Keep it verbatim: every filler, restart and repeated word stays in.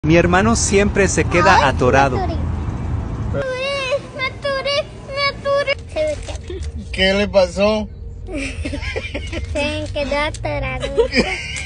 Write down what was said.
Mi hermano siempre se queda Ay, atorado. Me atoré, me atoré, me atoré. Se me quedó. ¿Qué le pasó? Se me quedó atorado.